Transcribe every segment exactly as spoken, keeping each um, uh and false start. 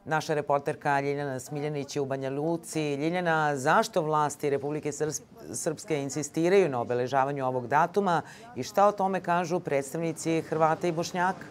Naša reporterka Ljiljana Smiljanić je u Banja Luci. Ljiljana, zašto vlasti Republike Srpske insistiraju na obeležavanju ovog datuma i šta o tome kažu predstavnici Hrvata i Bošnjaka?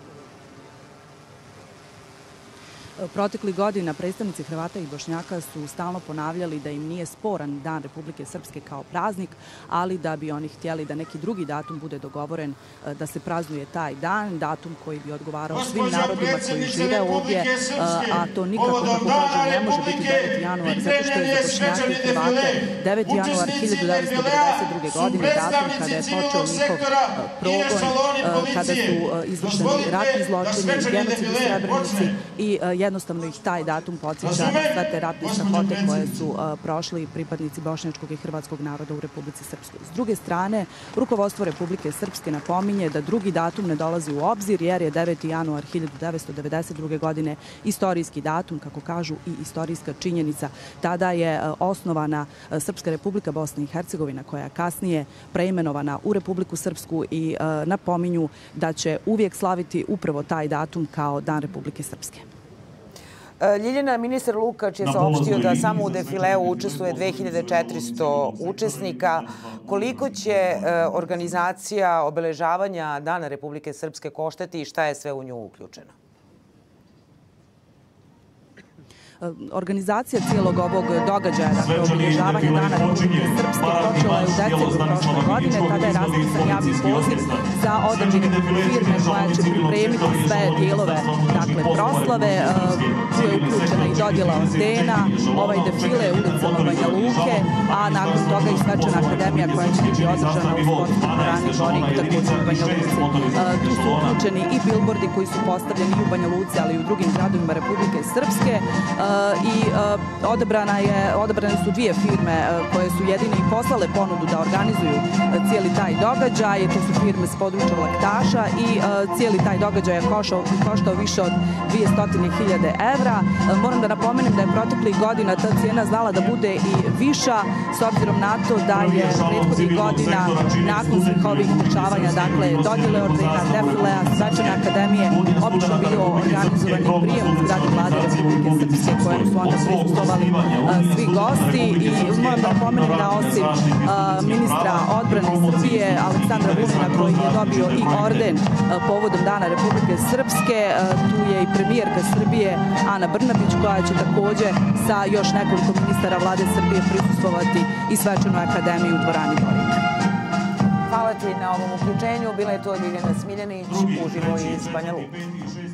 Proteklih godina predstavnici Hrvata i Bošnjaka su stalno ponavljali da im nije sporan Dan Republike Srpske kao praznik, ali da bi oni htjeli da neki drugi datum bude dogovoren da se praznuje taj dan, datum koji bi odgovarao svim narodima koji žive ovdje, a to nikako, kako kažem, ne može biti deveti januar, zato što je za Bošnjake i Hrvate deveti januar hiljadu devetsto devedeset druge. godine datum kada je počeo njihov progon, kada su izvršeni ratni zločini, genocid u Srebrenici i jednostavno ih taj datum podsjeća na sve te ratne strahote koje su prošli pripadnici bošnjačkog i hrvatskog naroda u Republici Srpskoj. S druge strane, rukovodstvo Republike Srpske napominje da drugi datum ne dolazi u obzir jer je deveti januar hiljadu devetsto devedeset druge. godine istorijski datum, kako kažu, i istorijska činjenica. Tada je osnovana Srpska Republika Bosna i Hercegovina, koja je kasnije preimenovana u Republiku Srpsku, i napominju da će uvijek slaviti upravo taj datum kao Dan Republike Srpske. Ljiljana, ministar Lukač je saopštio da samo u defileu učestvuje dve hiljade četiristo učesnika. Koliko će organizacija obeležavanja Dana Republike Srpske koštati i šta je sve u nju uključeno? Organizacija cijelog ovog događaja, dakle obilježavanja Dana Republike Srpske, počela je u decembru prošle godine. Tada je raspisan javni poziv za odabir firme koja će pripremiti sve dijelove, dakle, proslave. Tu je uključena i dodjela ordena, ovaj defile ulicama Banja Luke, a nakon toga i svečana akademija koja će biti održana u sportskoj dvorani Borik, također u Banja Luci. Tu su uključeni i bilbordi koji su postavljeni i u Banja Luci, ali i u drugim gradovima Republike Srpske. I odabrana je, odabrane su dvije firme koje su jedine i poslale ponudu da organizuju cijeli taj događaj. To su firme s područja Laktaša i cijeli taj događaj je koštao, koštao više od dvjesto hiljada evra. Moram da napomenem da je proteklih godina ta cijena znala da bude i viša, s obzirom na to da je prethodnih godina nakon svih ovih dešavanja, dakle dodjele ordena, defilea, svečane akademije, obično bio organizovani prijem u zgradi Vlade Republike Srpske, kojem su onda prisustvovali svi gosti. I moram da napomenem da osim ministra odbrane Srbije Aleksandra Vulina, koji je dobio i orden povodom Dana Republike Srpske, tu je i premijerka Srbije Ana Brnabić, koja će također sa još nekoliko ministara Vlade Srbije prisustvovati i svečanoj akademiji u dvorani Borik. Hvala ti na ovom uključenju. Bila je to Ljiljana Smiljanić, uživo iz Banja Luke.